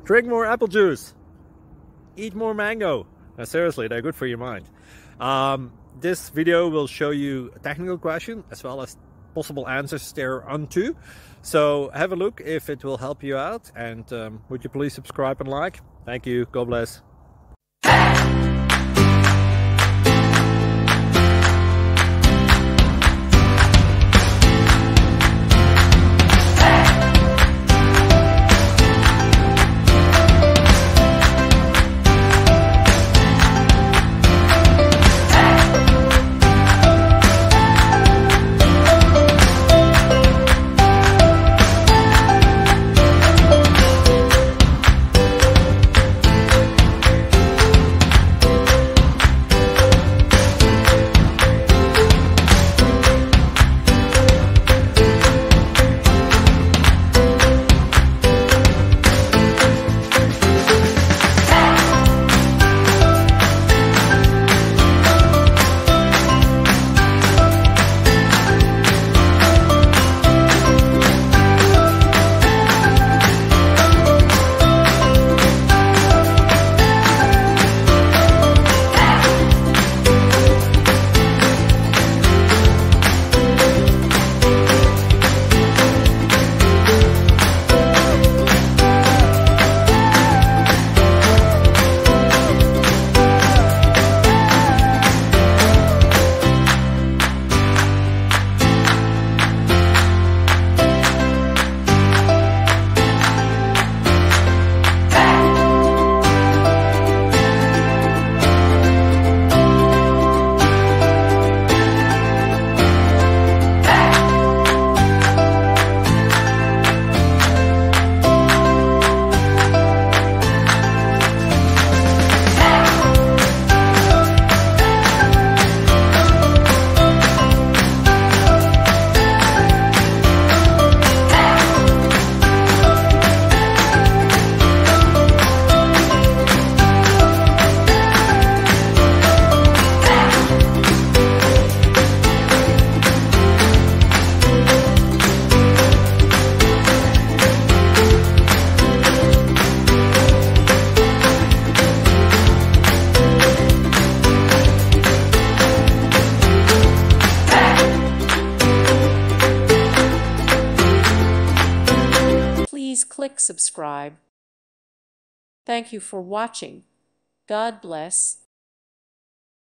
Drink more apple juice. Eat more mango. Now, seriously, they're good for your mind. This video will show you a technical question as well as possible answers thereunto. So have a look if it will help you out, and would you please subscribe and like? Thank you. God bless. Please click subscribe. Thank you for watching. God bless.